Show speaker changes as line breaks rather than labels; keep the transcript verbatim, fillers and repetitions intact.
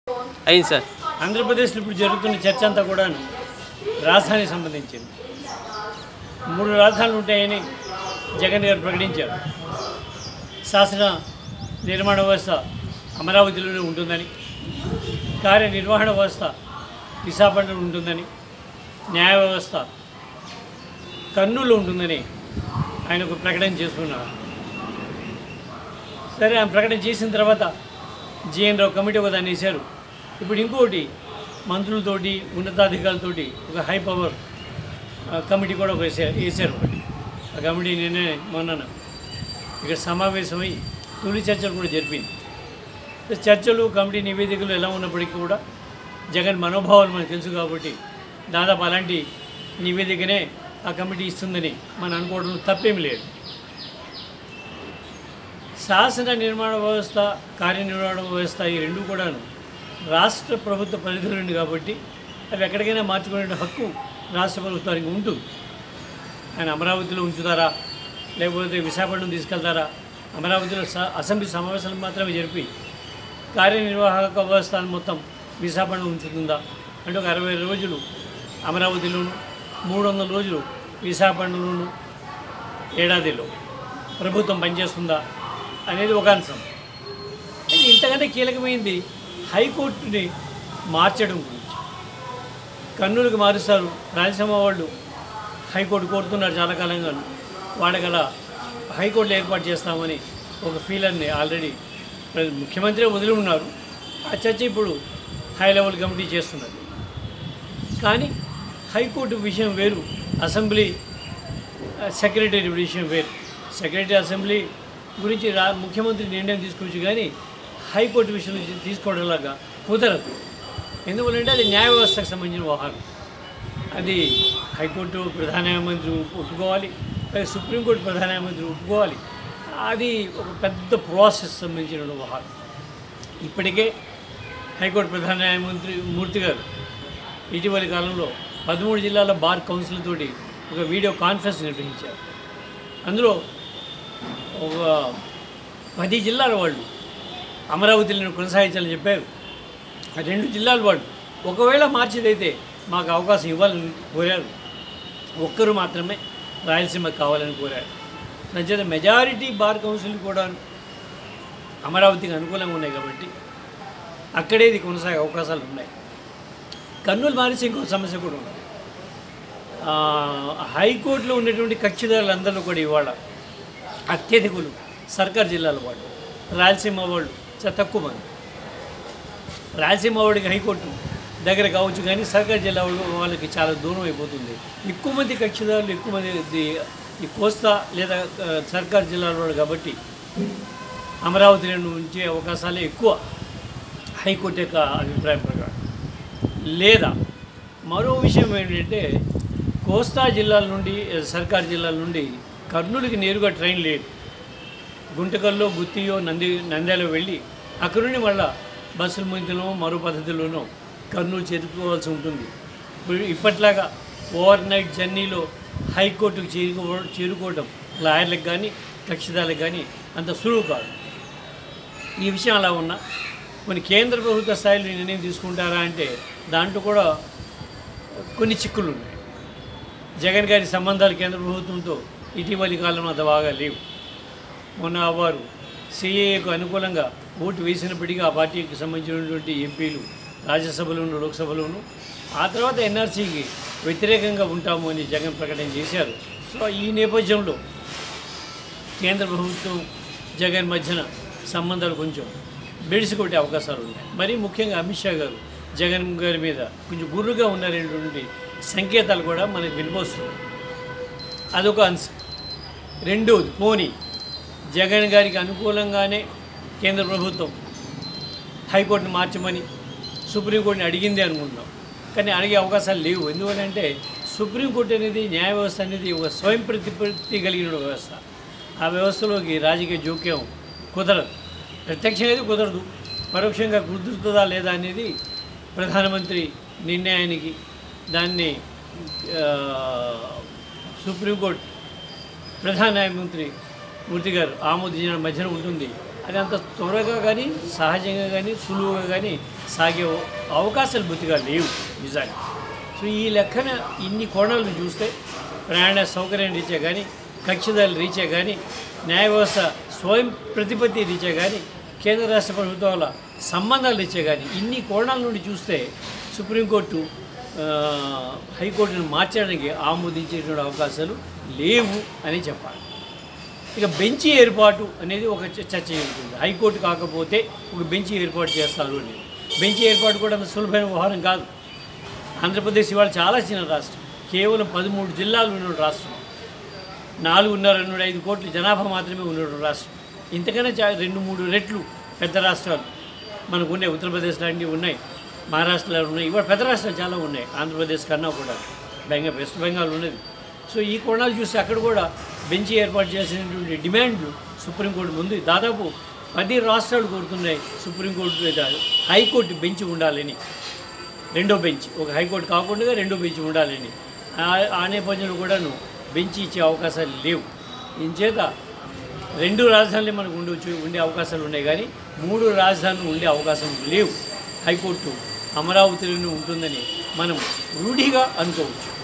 అయింది సార్.
ఆంధ్రప్రదేశ్లో ఇప్పుడు జరుగుతున్న చర్చ అంతా కూడా రాజధానికి సంబంధించింది. మూడు రాజధానులు ఉంటాయని జగన్ గారు ప్రకటించారు. శాసన నిర్మాణ వ్యవస్థ అమరావతిలోనే ఉంటుందని, కార్యనిర్వహణ వ్యవస్థ విశాఖపట్నంలో ఉంటుందని, న్యాయ వ్యవస్థ కర్నూలులో ఉంటుందని ఆయన ఒక ప్రకటన చేసుకున్నారు. సరే, ఆయన ప్రకటన చేసిన తర్వాత జిఎన్ రావు కమిటీ ఒక దాన్ని వేశారు. ఇప్పుడు ఇంకోటి మంత్రులతోటి ఉన్నతాధికారులతోటి ఒక హై పవర్ కమిటీ కూడా ఒక వేసారు వేసారు ఒకటి. ఆ కమిటీ నేనే మొన్న ఇక్కడ సమావేశమై తొలి చర్చలు కూడా జరిపింది. చర్చలు కమిటీ నివేదికలు ఎలా ఉన్నప్పటికీ కూడా జగన్ మనోభావాలు మనకు తెలుసు కాబట్టి దాదాపు అలాంటి నివేదికనే ఆ కమిటీ ఇస్తుందని మనం అనుకోవడం తప్పేమీ లేదు. శాసన నిర్మాణ వ్యవస్థ, కార్యనిర్వహణ వ్యవస్థ ఈ రెండు కూడాను రాష్ట్ర ప్రభుత్వ పరిధిలో ఉంది కాబట్టి అవి ఎక్కడికైనా మార్చుకునే హక్కు రాష్ట్ర ప్రభుత్వానికి ఉంటుంది. ఆయన అమరావతిలో ఉంచుతారా, లేకపోతే విశాఖపట్నం తీసుకెళ్తారా? అమరావతిలో అసెంబ్లీ సమావేశాలు మాత్రమే జరిపి కార్యనిర్వాహక వ్యవస్థను మొత్తం విశాఖపట్నం ఉంచుతుందా అంటే ఒక అరవై రోజులు అమరావతిలోను, మూడు వందల రోజులు విశాఖపట్నంలోను ఏడాదిలో ప్రభుత్వం పనిచేస్తుందా అనేది ఒక అంశం. అయితే ఇంతకంటే కీలకమైంది హైకోర్టుని మార్చడం గురించి. కర్నూలుకి మారుస్తారు, రాయలసీమ వాళ్ళు హైకోర్టు కోరుతున్నారు చాలా కాలంగా. వాళ్ళకలా హైకోర్టులో ఏర్పాటు చేస్తామని ఒక ఫీలర్ని ఆల్రెడీ ముఖ్యమంత్రి వదిలి ఉన్నారు. ఆ చర్చ ఇప్పుడు హై లెవెల్ కమిటీ చేస్తున్నారు. కానీ హైకోర్టు విషయం వేరు, అసెంబ్లీ సెక్రటరీ విషయం వేరు. సెక్రటరీ అసెంబ్లీ గురించి రా ముఖ్యమంత్రి నిర్ణయం తీసుకోవచ్చు, కానీ హైకోర్టు విషయం తీసుకోవడంలాగా కుదరదు. ఎందువల్లంటే అది న్యాయ వ్యవస్థకు సంబంధించిన వ్యవహారం. అది హైకోర్టు ప్రధాన న్యాయమంత్రి ఒప్పుకోవాలి, సుప్రీంకోర్టు ప్రధాన న్యాయమంత్రి ఒప్పుకోవాలి. అది ఒక పెద్ద ప్రాసెస్ సంబంధించిన వ్యవహారం. ఇప్పటికే హైకోర్టు ప్రధాన న్యాయమంత్రి మూర్తి గారు ఇటీవలి కాలంలో పదమూడు జిల్లాల బార్ కౌన్సిల్ తోటి ఒక వీడియో కాన్ఫరెన్స్ నిర్వహించారు. అందులో ఒక పది జిల్లాల వాళ్ళు అమరావతిని కొనసాగించాలని చెప్పారు. రెండు జిల్లాల వాళ్ళు ఒకవేళ మార్చేదైతే మాకు అవకాశం ఇవ్వాలని కోరారు. ఒక్కరు మాత్రమే రాయలసీమకు కావాలని కోరారు. నచ్చేత మెజారిటీ బార్ కౌన్సిల్ కూడా అమరావతికి అనుకూలంగా ఉన్నాయి కాబట్టి అక్కడే ఇది కొనసాగే అవకాశాలు ఉన్నాయి. కర్నూలు మారిసి ఇంకో సమస్య కూడా ఉంది. హైకోర్టులో ఉన్నటువంటి కక్షిదారులందరూ కూడా ఇవాళ అత్యధికులు సర్కార్ జిల్లాల వాళ్ళు, రాయలసీమ వాళ్ళు చాలా తక్కువ మంది. రాయలసీమ వాడికి హైకోర్టు దగ్గర కావచ్చు, కానీ సర్కార్ జిల్లా వాళ్ళకి చాలా దూరం అయిపోతుంది. ఎక్కువ మంది కక్షిదారులు, ఎక్కువ మంది ఈ కోస్తా లేదా సర్కార్ జిల్లాల వాళ్ళు కాబట్టి అమరావతి ఉంచే అవకాశాలే ఎక్కువ హైకోర్టు యొక్క అభిప్రాయం ప్రకారం. లేదా మరో విషయం ఏంటంటే కోస్తా జిల్లాల నుండి, సర్కార్ జిల్లాల నుండి కర్నూలుకి నేరుగా ట్రైన్ లేదు. గుంటకల్లో, గుత్తియో, నంది నంద్యాలో వెళ్ళి అక్కడ నుండి మళ్ళీ బస్సుల మధ్యలో మరో పద్ధతిలోనో కర్నూలు చేరుకోవాల్సి ఉంటుంది. ఇప్పట్లాగా ఓవర్ నైట్ జర్నీలో హైకోర్టుకు చేరుకో చేరుకోవడం లాయర్లకు కానీ కక్షిదారులకు కానీ అంత సులువు కాదు. ఈ విషయం అలా ఉన్నా కొన్ని కేంద్ర ప్రభుత్వ స్థాయిలో నిర్ణయం తీసుకుంటారా అంటే దాంట్లో కూడా కొన్ని చిక్కులు ఉన్నాయి. జగన్ గారి సంబంధాలు కేంద్ర ప్రభుత్వంతో ఇటీవలి కాలంలో అంత బాగా లేవు. మొన్న వారు సిఏఏకు అనుకూలంగా ఓటు వేసినప్పటికీ ఆ పార్టీకి సంబంధించినటువంటి ఎంపీలు రాజ్యసభలోను, లోక్సభలోను ఆ తర్వాత ఎన్ఆర్సీకి వ్యతిరేకంగా ఉంటాము అని జగన్ ప్రకటన చేశారు. సో ఈ నేపథ్యంలో కేంద్ర ప్రభుత్వం జగన్ మధ్యన సంబంధాలు కొంచెం బెడిసికొట్టే అవకాశాలు ఉన్నాయి. మరీ ముఖ్యంగా అమిత్ షా గారు జగన్ గారి మీద కొంచెం గుర్రుగా ఉన్నారనేటువంటి సంకేతాలు కూడా మనకు వినిపిస్తుంది. అదొక అంశం. రెండోది, పోనీ జగన్ గారికి అనుకూలంగానే కేంద్ర ప్రభుత్వం హైకోర్టును మార్చమని సుప్రీంకోర్టుని అడిగింది అనుకుంటున్నాం, కానీ అడిగే అవకాశాలు లేవు. ఎందుకంటే సుప్రీంకోర్టు అనేది న్యాయ వ్యవస్థ అనేది ఒక స్వయం ప్రతిపత్తి కలిగిన వ్యవస్థ. ఆ వ్యవస్థలోకి రాజకీయ జోక్యం కుదరదు. ప్రత్యక్షంగా అయితే కుదరదు, పరోక్షంగా కుదురుతుందా లేదా అనేది ప్రధానమంత్రి నిర్ణయానికి, దాన్ని సుప్రీంకోర్టు ప్రధాన న్యాయమూర్తి మూర్తి గారు ఆమోదించిన మధ్యన ఉంటుంది. అది అంత త్వరగా కానీ సహజంగా కానీ సులువుగా కానీ సాగే అవకాశాలు బొత్తిగా లేవు నిజానికి. సో ఈ లెక్కన ఇన్ని కోణాలను చూస్తే ప్రయాణ సౌకర్యం రీత్యా కానీ, కక్షిదారుల రీత్యా కానీ, న్యాయ వ్యవస్థ స్వయం ప్రతిపత్తి రీత్యా కానీ, కేంద్ర రాష్ట్ర ప్రభుత్వాల సంబంధాల రీత్యా కానీ ఇన్ని కోణాల నుండి చూస్తే సుప్రీంకోర్టు హైకోర్టును మార్చడానికి ఆమోదించేటువంటి అవకాశాలు లేవు అని చెప్పాలి. ఇక బెంచి ఏర్పాటు అనేది ఒక చర్చ జరుగుతుంది. హైకోర్టు కాకపోతే ఒక బెంచి ఏర్పాటు చేస్తారు అనేది. బెంచి ఏర్పాటు కూడా అంత సులభమైన వ్యవహారం కాదు. ఆంధ్రప్రదేశ్ ఇవాళ చాలా చిన్న రాష్ట్రం, కేవలం పదమూడు జిల్లాలు ఉన్న రాష్ట్రం, నాలుగున్నర నుండి ఐదు కోట్ల జనాభా మాత్రమే ఉన్న రాష్ట్రం. ఇంతకన్నా చా రెండు మూడు రెట్లు పెద్ద రాష్ట్రాలు మనకు ఉన్నాయి. ఉత్తరప్రదేశ్ లాంటివి ఉన్నాయి, మహారాష్ట్రలో ఉన్నాయి, ఇవాళ పెద్ద రాష్ట్రాలు చాలా ఉన్నాయి ఆంధ్రప్రదేశ్ కన్నా కూడా. బెంగాల్ వెస్ట్ బెంగాల్ ఉన్నది. సో ఈ కోణాలు చూస్తే అక్కడ కూడా బెంచ్ ఏర్పాటు చేసినటువంటి డిమాండ్లు సుప్రీంకోర్టు ముందు దాదాపు పది రాష్ట్రాలు కోరుతున్నాయి సుప్రీంకోర్టు మీద హైకోర్టు బెంచ్ ఉండాలని, రెండో బెంచ్, ఒక హైకోర్టు కాకుండా రెండో బెంచ్ ఉండాలని. ఆ నేపథ్యంలో కూడాను బెంచ్ ఇచ్చే అవకాశాలు లేవు. ఇంచేత రెండు రాజధానులు మనకు ఉండవచ్చు, ఉండే అవకాశాలు ఉన్నాయి, కానీ మూడు రాజధానులు ఉండే అవకాశం లేవు. హైకోర్టు అమరావతిలోనే ఉంటుందని మనం రూఢిగా అనుకోవచ్చు.